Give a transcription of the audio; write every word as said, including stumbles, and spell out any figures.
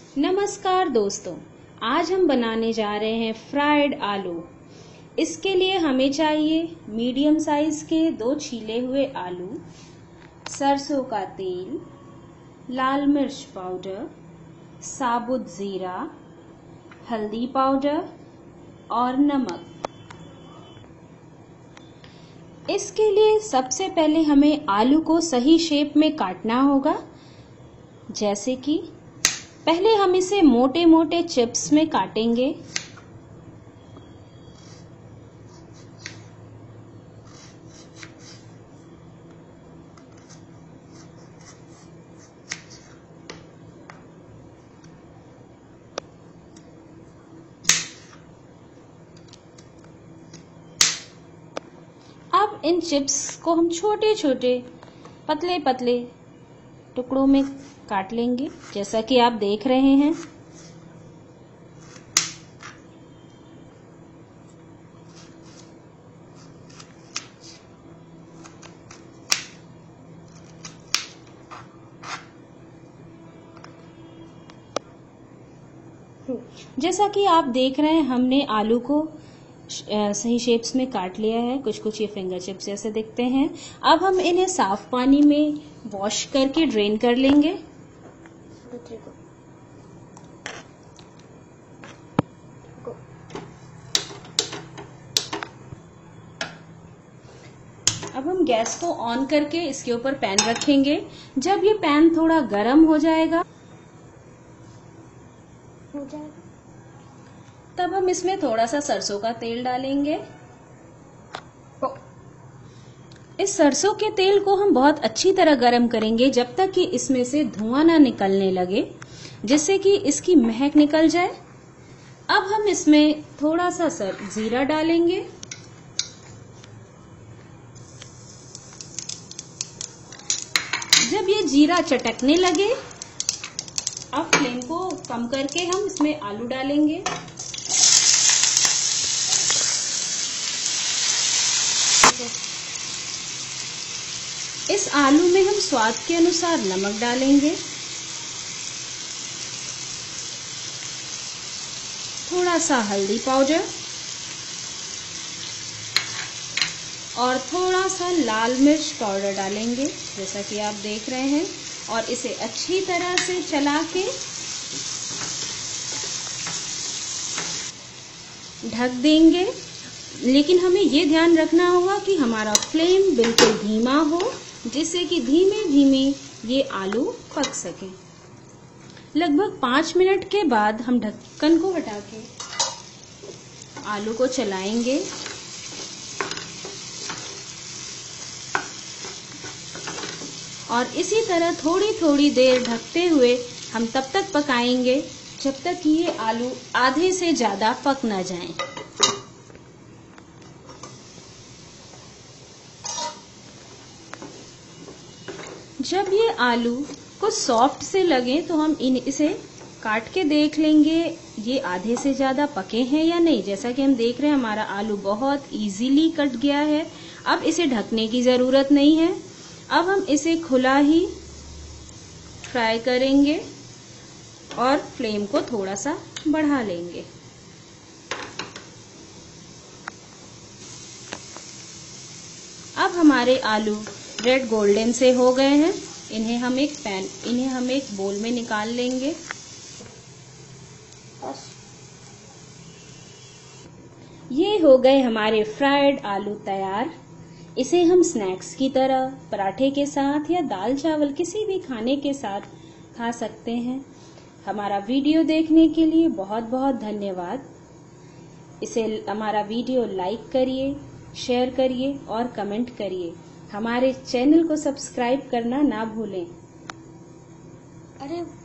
नमस्कार दोस्तों, आज हम बनाने जा रहे हैं फ्राइड आलू। इसके लिए हमें चाहिए मीडियम साइज के दो छीले हुए आलू, सरसों का तेल, लाल मिर्च पाउडर, साबुत जीरा, हल्दी पाउडर और नमक। इसके लिए सबसे पहले हमें आलू को सही शेप में काटना होगा। जैसे कि पहले हम इसे मोटे मोटे चिप्स में काटेंगे। अब इन चिप्स को हम छोटे छोटे पतले पतले टुकड़ों में काट लेंगे, जैसा कि आप देख रहे हैं। जैसा कि आप देख रहे हैं, हमने आलू को सही शेप्स में काट लिया है। कुछ कुछ ये फिंगर चिप्स जैसे दिखते हैं। अब हम इन्हें साफ पानी में वॉश करके ड्रेन कर लेंगे। अब हम गैस को ऑन करके इसके ऊपर पैन रखेंगे। जब ये पैन थोड़ा गर्म हो जाएगा हो जाएगा तब हम इसमें थोड़ा सा सरसों का तेल डालेंगे। इस सरसों के तेल को हम बहुत अच्छी तरह गर्म करेंगे जब तक कि इसमें से धुआं ना निकलने लगे, जिससे कि इसकी महक निकल जाए। अब हम इसमें थोड़ा सा सर जीरा डालेंगे। जब ये जीरा चटकने लगे, अब फ्लेम को कम करके हम इसमें आलू डालेंगे। इस आलू में हम स्वाद के अनुसार नमक डालेंगे, थोड़ा सा हल्दी पाउडर और थोड़ा सा लाल मिर्च पाउडर डालेंगे, जैसा कि आप देख रहे हैं। और इसे अच्छी तरह से चला के ढक देंगे। लेकिन हमें ये ध्यान रखना होगा कि हमारा फ्लेम बिल्कुल धीमा हो, जिससे कि धीमे धीमे ये आलू पक सके। लगभग पाँच मिनट के बाद हम ढक्कन को हटा के आलू को चलाएंगे। और इसी तरह थोड़ी थोड़ी देर ढकते हुए हम तब तक पकाएंगे जब तक कि ये आलू आधे से ज्यादा पक ना जाएं। जब ये आलू कुछ सॉफ्ट से लगे तो हम इन इसे काट के देख लेंगे ये आधे से ज्यादा पके हैं या नहीं। जैसा कि हम देख रहे हैं, हमारा आलू बहुत इजीली कट गया है। अब इसे ढकने की जरूरत नहीं है। अब हम इसे खुला ही फ्राई करेंगे और फ्लेम को थोड़ा सा बढ़ा लेंगे। अब हमारे आलू रेड गोल्डन से हो गए हैं। इन्हें हम एक पैन इन्हें हम एक बोल में निकाल लेंगे। ये हो गए हमारे फ्राइड आलू तैयार। इसे हम स्नैक्स की तरह पराठे के साथ या दाल चावल किसी भी खाने के साथ खा सकते हैं। हमारा वीडियो देखने के लिए बहुत बहुत धन्यवाद। इसे हमारा वीडियो लाइक करिए, शेयर करिए और कमेंट करिए। हमारे चैनल को सब्सक्राइब करना ना भूलें। अरे